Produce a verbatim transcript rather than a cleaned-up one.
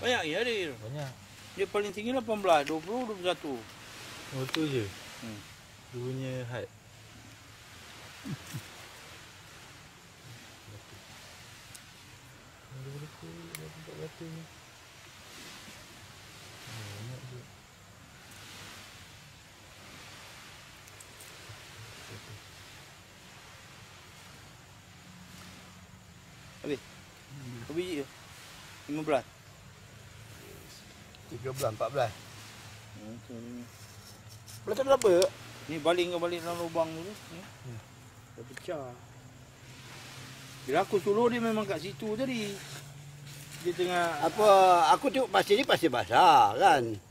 Banyak ya dia. Banyak. Dia paling tinggi lapan belas, dua puluh, dua puluh satu. Oh tu je. Hmm. Dia punya height. Ada berapa? Nampak batu ni. Banyak je. Habis? Berapa biji tu? lima belas? tiga belas, empat belas. Hmm, tu ni. Belah tak ada apa? Ni baling ke balik dalam lubang tu. Ni. Hmm. Dah pecah. Bila aku suruh dia memang kat situ tadi. Dia tengah Apa, aku tengok pasir ni pasir basah kan.